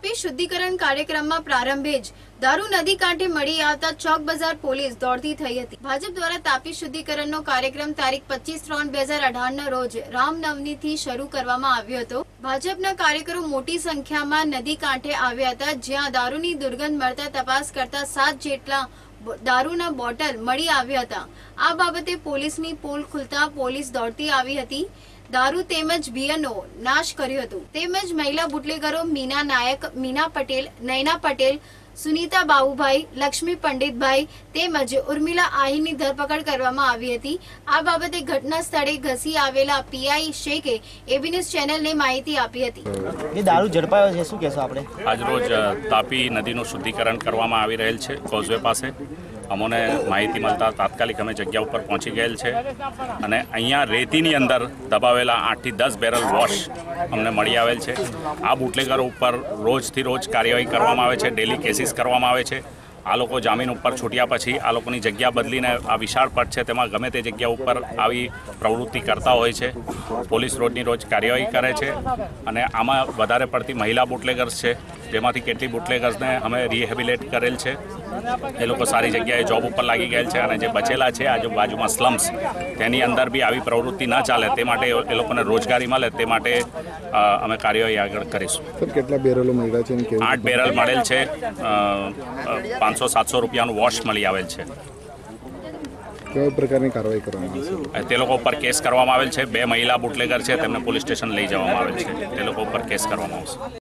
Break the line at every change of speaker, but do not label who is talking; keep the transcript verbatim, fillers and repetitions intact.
તાપી શુદ્ધિકરણ કાર્યક્રમમાં પ્રારંભે જ દારૂ નદી કાંઠે મળી આવતા ચોક બજાર પોલીસ દોડતી થઈ હતી। ભાજપ દ્વારા તાપી શુદ્ધિકરણનો કાર્યક્રમ તારીખ પચીસ ત્રણ બે હજાર અઢાર ના રોજ રામનવમીથી શરૂ કરવામાં આવ્યો હતો। ભાજપના કાર્યકરો મોટી સંખ્યામાં નદી કાંઠે આવ્યા હતા, જ્યાં દારૂની દુર્ગંધ મળતા તપાસ કરતા સાત જેટલા દારૂના બોટલ મળી આવ્યા હતા। આ બાબતે પોલીસની પોલ ખુલતા પોલીસ દોડતી આવી હતી। दारू तेमज बियरनो नाश कर्यो हतो। तेमज महिला बुटलेगरो मीना नायक, मीना पटेल, नैना पटेल, सुनीता बाबूभाई, लक्ष्मी पंडितभाई तेमज उर्मिला आहीनी धरपकड़ करवामां आवी हती। आ बाबते घटना स्थळे घसी आवेला पीआई शेखे एबी न्यूઝ चेनलने माहिती आपी हती।
ये दारू झड़पायो छे, शुं कहेशो आपणे?
आज रोज तापी नदीનું શુદ્ધિકરણ કરવામાં આવી રહેલ છે કોઝવે પાસે। અમોને માહિતી મળતા તાત્કાલિક અમે જગ્યા ઉપર પહોંચી ગયેલ છે અને અહીંયા રેતીની અંદર દબાવેલા આઠથી દસ બેરલ વોશ અમને મળી આવેલ છે। આ બુટલેગરો ઉપર રોજથી રોજ કાર્યવાહી કરવામાં આવે છે, ડેલી કેસીસ કરવામાં આવે છે। આ લોકો જામીન ઉપર છૂટ્યા પછી આ લોકોની જગ્યા બદલીને આ વિશાળ પટ છે તેમાં ગમે તે જગ્યા ઉપર આવી પ્રવૃત્તિ કરતા હોય છે। પોલીસ રોજની રોજ કાર્યવાહી કરે છે અને આમાં વધારે પડતી મહિલા બુટલેગર્સ છે, જેમાંથી કેટલી બુટલેગર્સને અમે રિહેબિલેટ કરેલ છે। એ લોકો સારી જગ્યાએ જોબ ઉપર લાગી ગયેલ છે અને જે બચેલા છે આજુબાજુમાં સ્લમ્સ તેની અંદર બી આવી પ્રવૃત્તિ ના ચાલે તે માટે એ લોકોને રોજગારી મળે તે માટે અમે કાર્યવાહી આગળ કરીશું।
કેટલા બેરલો મળ્યા છે?
આઠ બેરલ મળેલ છે, પાંચસો સાતસો રૂપિયાનું વોશ મળી આવેલ છે।
કેવા પ્રકારની કાર્યવાહી કરવામાં આવશે?
તે લોકો ઉપર કેસ કરવામાં આવેલ છે। બે મહિલા બુટલેગર છે તેમને પોલીસ સ્ટેશન લઈ જવામાં આવેલ છે, તે લોકો ઉપર કેસ કરવામાં આવશે।